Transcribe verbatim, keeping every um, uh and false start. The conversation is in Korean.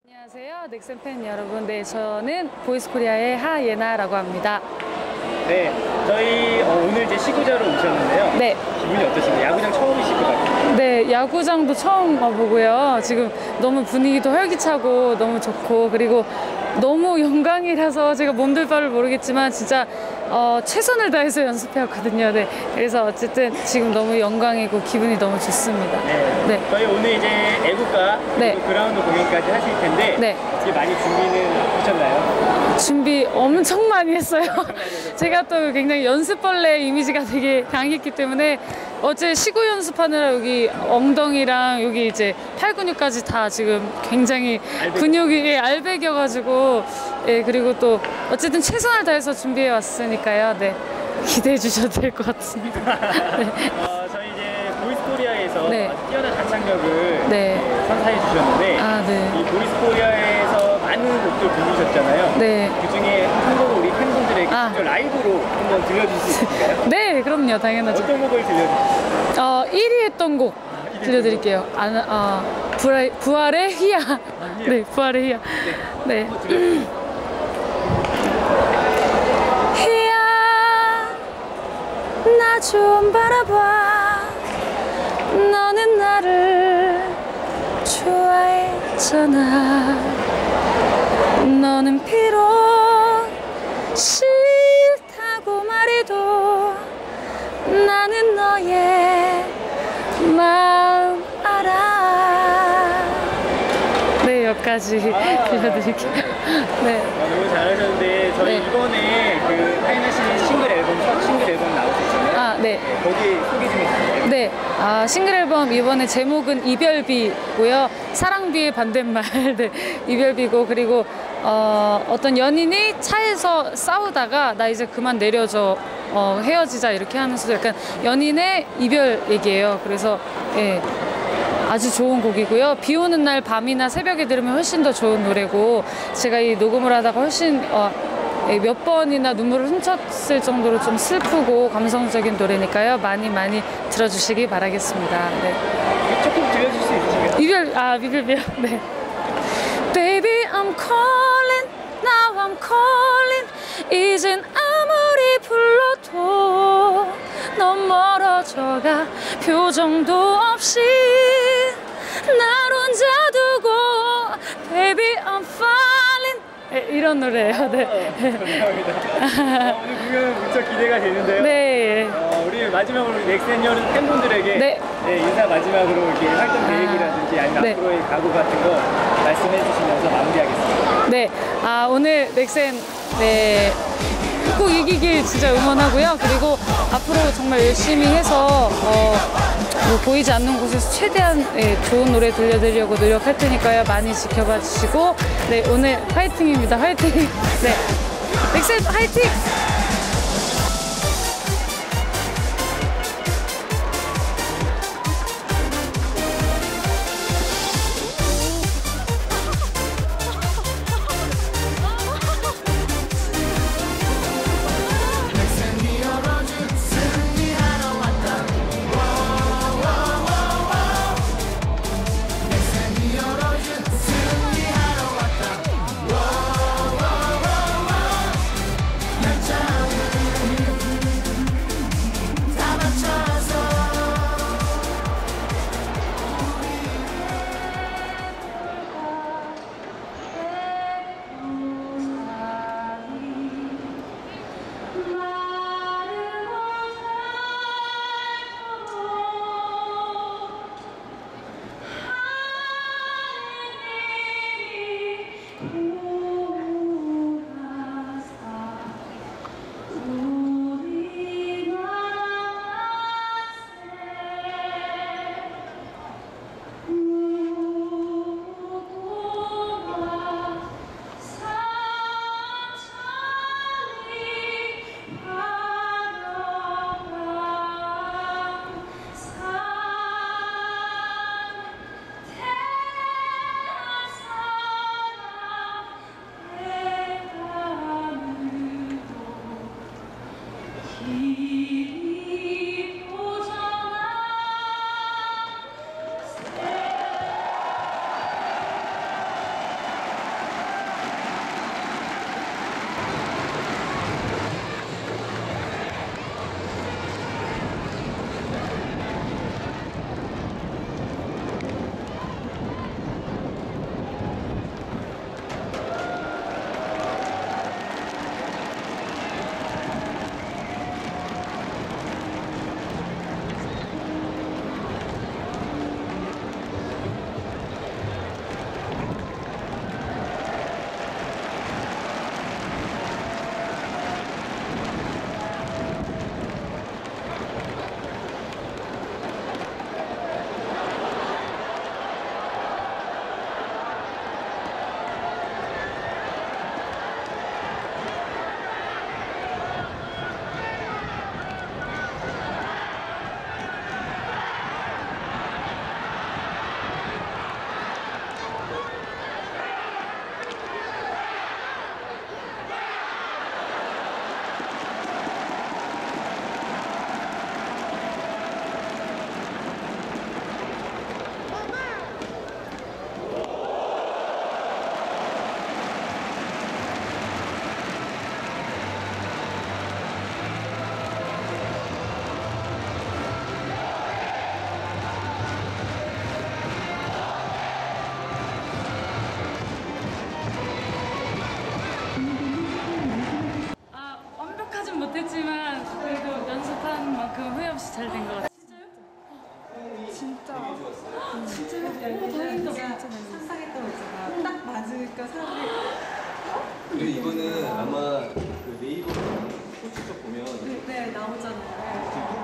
안녕하세요, 넥센 팬 여러분. 네, 저는 보이스코리아의 하예나라고 합니다. 네, 저희 어, 오늘 이제 시구자로 오셨는데요. 네. 기분이 어떠신가요? 야구장 처음이실 것 같아요. 네, 야구장도 처음 와보고요. 지금 너무 분위기도 활기차고 너무 좋고, 그리고 너무 영광이라서 제가 몸둘 바를 모르겠지만 진짜 어, 최선을 다해서 연습해왔거든요. 네, 그래서 어쨌든 지금 너무 영광이고 기분이 너무 좋습니다. 네, 네. 저희 오늘 이제 애국가 네. 그라운드 공연까지 하실 텐데 네. 이제 많이 준비는 하셨나요? 준비 엄청 많이 했어요. 제가 또 굉장히 연습벌레 이미지가 되게 강했기 때문에 어제 시구 연습하느라 여기 엉덩이랑 여기 이제 팔 근육까지 다 지금 굉장히 알배기. 근육이 예, 알배겨가지고 예, 그리고 또 어쨌든 최선을 다해서 준비해 왔으니까요. 네, 기대해 주셔도 될 것 같습니다. 네. 어, 저희 이제 보이스코리아에서 네. 뛰어난 가창력을 네. 선사해 주셨는데 아, 네. 이 보이스코리아에서 많은 곡들 부르셨잖아요. 네. 그 중에 한 곡을 우리 팬분들에게 아. 직접 라이브로 한번 들려주실 수 있을까요? 네, 그럼요, 당연하죠. 어떤 곡을 들려주실까요? 어, 일 위 했던 곡 들려드릴게요. 아, 어, 부활, 부활의 희야. 아, 희야. 네, 부활의 희야. 네. 네. 희야, 나 좀 바라봐. 너는 나를 좋아했잖아. 너는 비록 싫다고 말해도 나는 너의 마음 알아. 네, 여기까지 아, 들려드릴게요. 네. 아, 너무 잘하셨는데 저희 네. 이번에 그 하이나 씨 싱글 앨범 첫 싱글 앨범 나오셨잖아요. 아, 네. 네, 거기 소개 좀 해주세요. 네, 아, 싱글 앨범 이번에 제목은 이별비고요. 사랑비의 반대말. 네, 이별비고, 그리고 어, 어떤 연인이 차에서 싸우다가 나 이제 그만 내려줘, 어, 헤어지자 이렇게 하면서도 약간 연인의 이별 얘기예요. 그래서 예, 아주 좋은 곡이고요. 비 오는 날 밤이나 새벽에 들으면 훨씬 더 좋은 노래고, 제가 이 녹음을 하다가 훨씬 어, 예, 몇 번이나 눈물을 훔쳤을 정도로 좀 슬프고 감성적인 노래니까요. 많이 많이 들어주시기 바라겠습니다. 네. 조금 들려줄 수 있으신가요? 이별, 아, 이별비요. 네. Baby, I'm calling, now I'm calling. 이젠 아무리 불러도 넌 멀어져가. 표정도 없이 날 혼자 두고. Baby, I'm falling. 네, 이런 노래예요. 네. 어, 감사합니다. 어, 오늘 공연 무척 기대가 되는데요. 네. 어, 우리 마지막으로 우리 넥센 여름 팬분들에게 네. 네, 인사 마지막으로 이렇게 활동 계획이라든지 아니면 네. 앞으로의 각오 같은 거 말씀해 주시면서 마무리하겠습니다. 네, 아, 오늘 넥센 네, 꼭 이기길 진짜 응원하고요. 그리고 앞으로 정말 열심히 해서 어, 뭐 보이지 않는 곳에서 최대한 예, 좋은 노래 들려드리려고 노력할 테니까요. 많이 지켜봐 주시고, 네, 오늘 화이팅입니다. 화이팅. 네, 넥센 화이팅. 난 열리면 제가 상상했던 거 있잖아. 딱 맞으니까 사람들이 그리고 이거는 아마 그 네이버 포스터 보면 네, 나오잖아요.